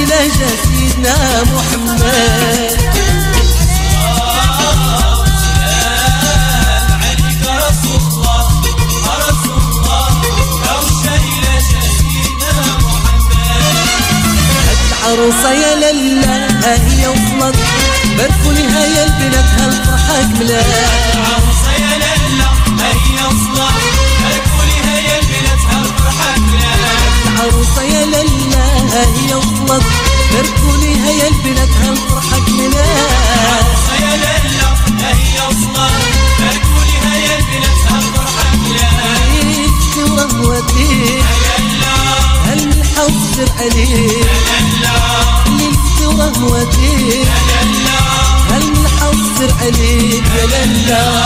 شايله جا سيدنا محمد. عروسة يا للا هي وصلت باركوا لها يا البنات هالفرحة كملت. عروسة يا للا هي وصلت باركوا لها يا البنات هالفرحة كملت. عروسة يا للا هي وصلت باركوا لها يا البنات هالفرحة كملت. عروسة يا للا هي وصلت باركوا لها يا البنات هالفرحة كملت. ورهوتي هالملحة وصر عليك ليلتي ورهوتي هالملحة وصر عليك يا للا.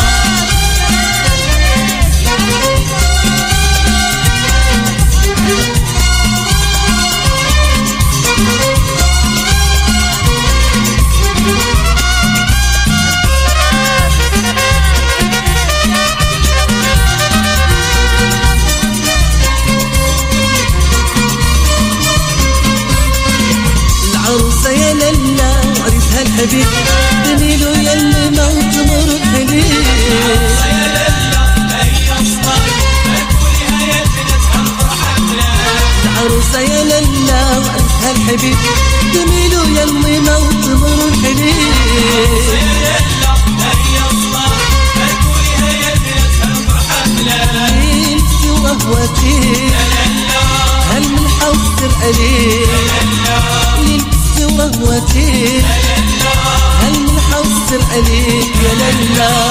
العروسة يا للا وعريسها الحبيب جميلو يا اللي ما تمر بحليب. عروسة يا للا هي وصلت باركوا لها يا البنات هالفرحة كملت. العروسة يا للا وعريسها الحبيب جميلو يا اللي ما تمر بحليب. عروسة يا للا هي وصلت باركوا لها يا البنات هالفرحة كملت. ليلتي ورهوتي هالملحة وصر عليك ليلتي ورهوتي هالملحة وصر عليك يا للا.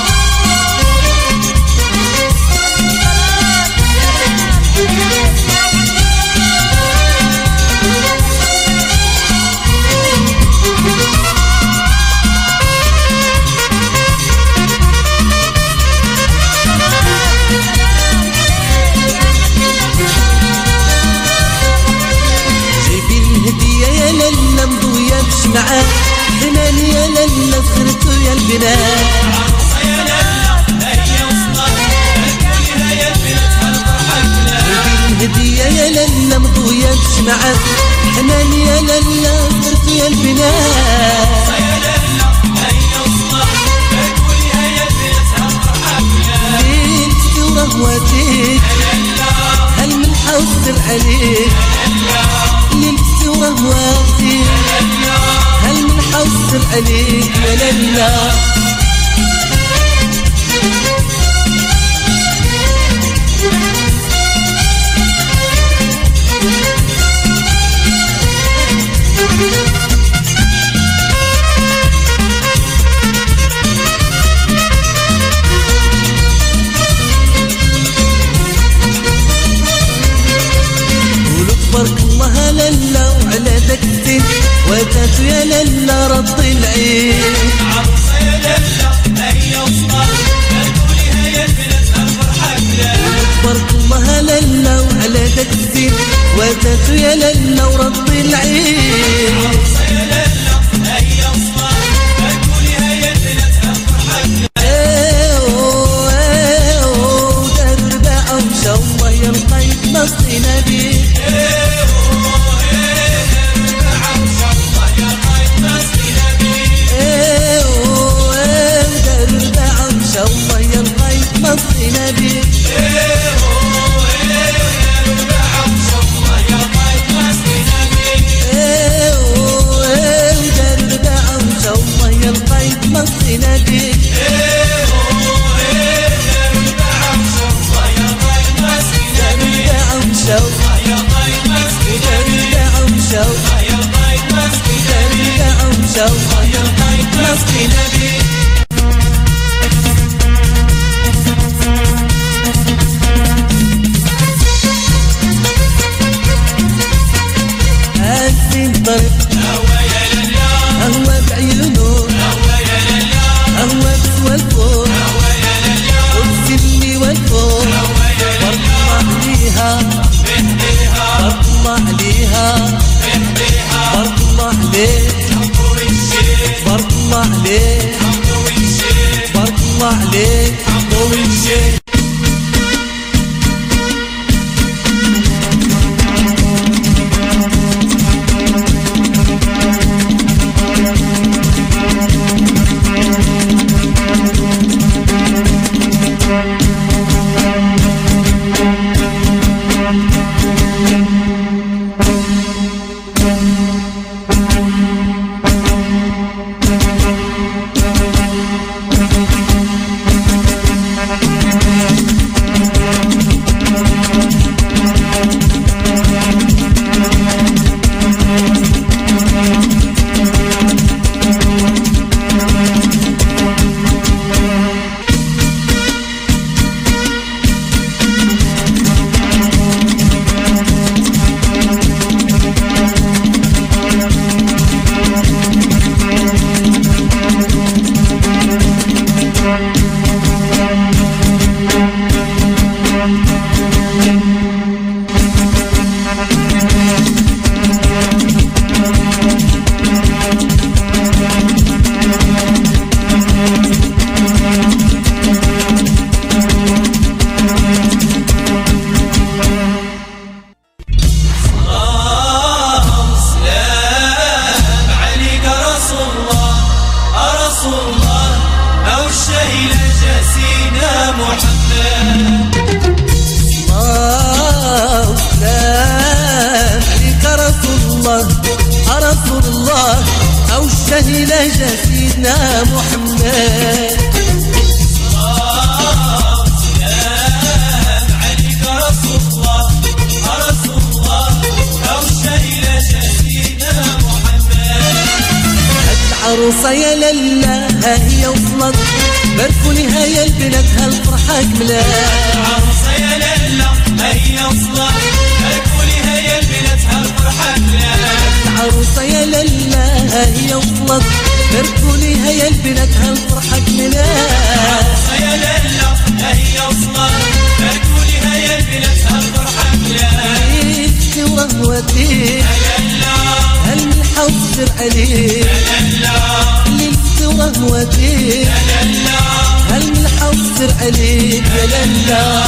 يا للا مضوية بشمعة حنان يا للا سهرتو يا البنات. عروسة يا للا هي وصلت باركوا لها يا البنات هالفرحة كملت. الهدية يا للا مضوية بشمعة حنان يا للا سهرتو يا البنات. عروسة يا للا هي وصلت باركوا لها يا البنات هالفرحة كملت. ليلتي ورهوتي هالملحة وصر عليك ليلتي ورهوتي هالملحة وصر عليك يا للا. بارك الله للا وعلى ذاك الزين وتاتو يا للا رد العين. عروسة يا للا هي وصلت باركوا لها يا البنات هالفرحة كملت. بارك الله للا وعلى ذاك الزين وتاتو يا للا ورد العين. عروسة يا للا هي وصلت باركوا لها يا البنات هالفرحة كملت. دار رباعة ومشى الله يلقى يتنصينا بيه. مصينا بيه ودار رباعة ومشى الله يلقى يتمصينا بيه. هو بعيونه هو بسوالفه والسني والفوق بارك الله عليها بارك الله عليها بارك الله عليك بارك الله عليك بارك الله عليك ضوي الشيخ. يا للا ها هي وصلت باركوليها يا البنات هالفرحة كملات العروسة يا للا ها هي وصلت باركوليها يا البنات هالفرحة كملات العروسة يا للا ها هي وصلت باركوليها يا البنات هالفرحة كملات العروسة يا للا ها هي وصلت باركوليها يا البنات هالفرحة كملات ليلتي ورهوتي هالملحة وتصير عليك ليلتي ورهوتي هالملحة وتصير عليك يا للا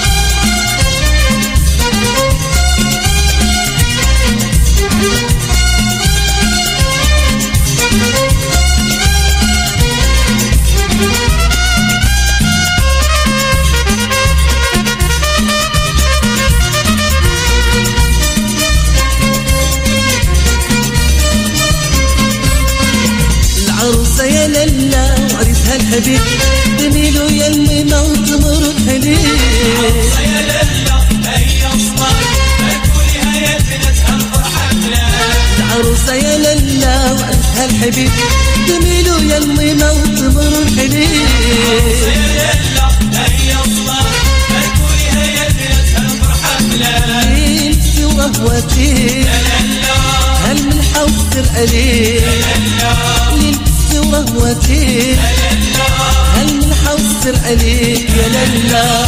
العروسة يا للا وعريسها الحبيب جميلو يا الميمة وتمر الحليب العروسة يا للا ها هي وصلت باركوليها يا البنات هالفرحة كملات العروسة يا للا وعريسها الحبيب جميلو يا الميمة وتمر الحليب العروسة يا للا ها هي وصلت باركوليها يا البنات هالفرحة كملات ليلتي ورهوتي هالملحة وتصير عليك ليلتي ورهوتي هالملحة وتصير عليك يا للا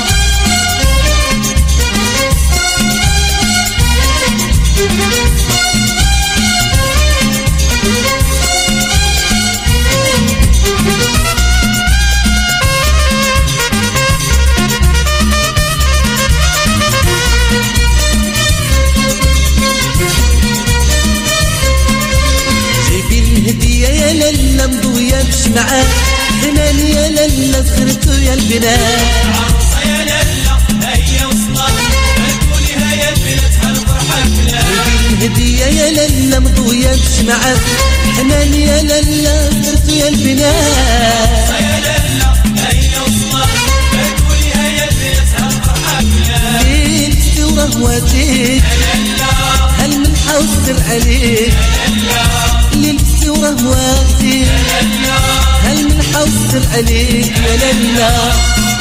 الهدية يا للا مضوية بشمعة حنان يا للا زغرتو يا البنات العروسة يا للا ها هي وصلت باركوليها يا البنات هالفرحة كملات الهدية يا للا مضوية بشمعة حنان يا للا زغرتو يا البنات يا للا ها هي وصلت باركوليها يا البنات هالفرحة كملات ليلتي ورهوتي هالملحة وتصير عليك ليلتي ورهواتي هالملحة وتصير عليك يا للا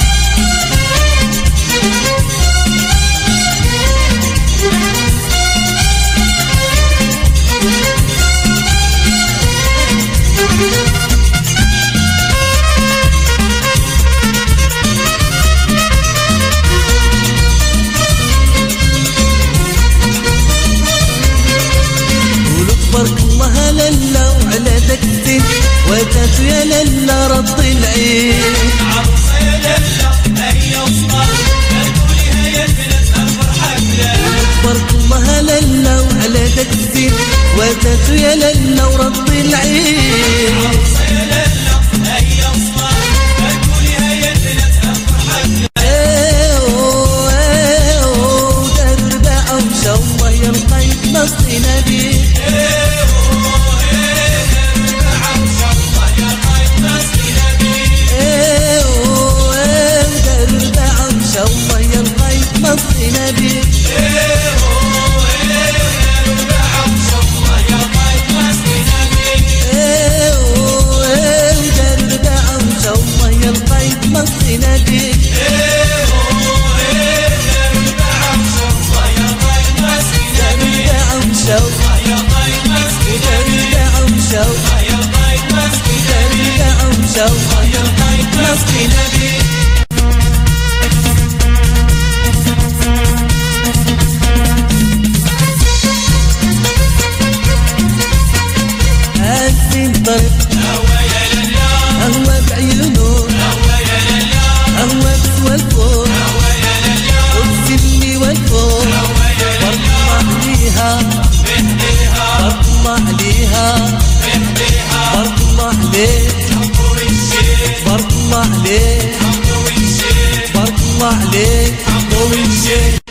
بارك الله للا وعلى دكتي وتاتو يا للا رد العين العروسة يا للا ها هي وصلت باركوليها يا البنات هالفرحة كملات بارك الله للا وعلى دكتي وتاتو يا للا ورد العين العروسة يا للا ها هي وصلت باركوليها يا البنات هالفرحة كملات دار رباعة ومشى الله يلقيك نصينا بيه نصينا بيه نصينا بيه نصينا بيه هو بعيونه هو بسوالفه والسني والفوق بطلع ليها بطلع ليها بطلع ليه بطلع ليه بطلع ليه